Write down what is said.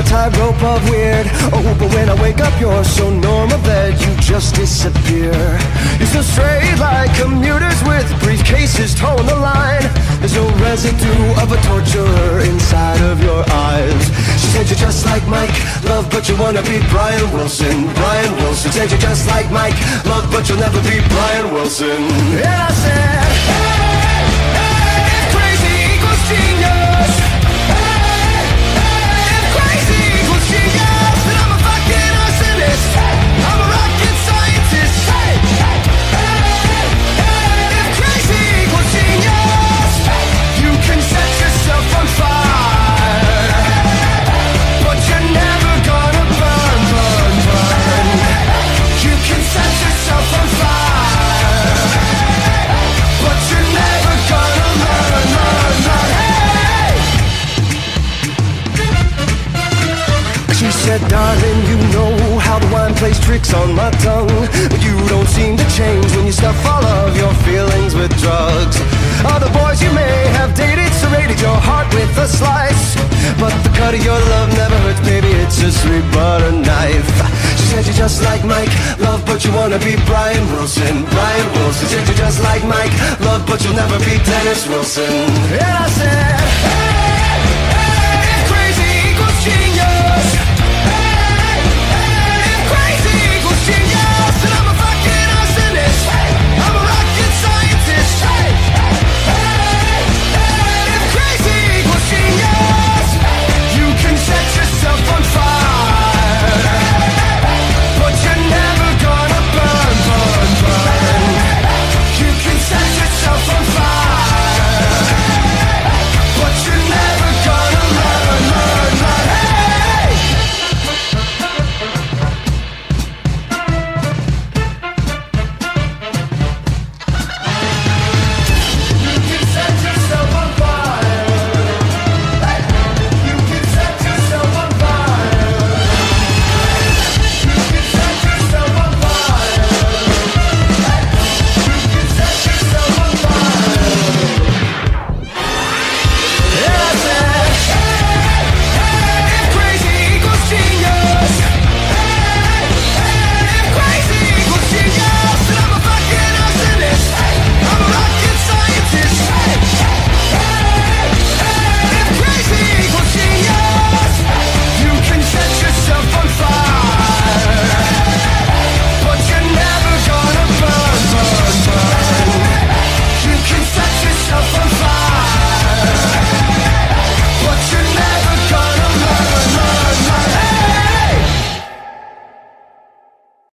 tightrope of weird. Oh, but when I wake up, you're so normal that you just disappear. You're so straight like commuters with briefcases towing the line. There's no residue of a torturer inside of your eyes. She said you're just like Mike, love, but you wanna be Brian Wilson. Brian Wilson said you're just like Mike, love, but you'll never be Brian Wilson. And I said, hey, hey, if crazy equals genius, hey, hey, if crazy equals genius, then I'm a fucking arsonist. I'm a rocket scientist. Hey, hey, hey, if crazy equals genius, you can set yourself on fire, but you're never gonna burn, burn, burn. You can set yourself on fire, but you're never gonna learn, learn, learn. Hey! She said, darling, you know how the wine plays tricks on my tongue, but you don't seem to change when you stuff all of your feelings with drugs. Other boys you may have dated serrated your heart with a slice, but the cut of your love never hurts, baby, it's a sweet butter knife. She said you're just like Mike, love, but you wanna be Brian Wilson. Brian Wilson said you're just like Mike, love, but you'll never be Dennis Wilson. And I said,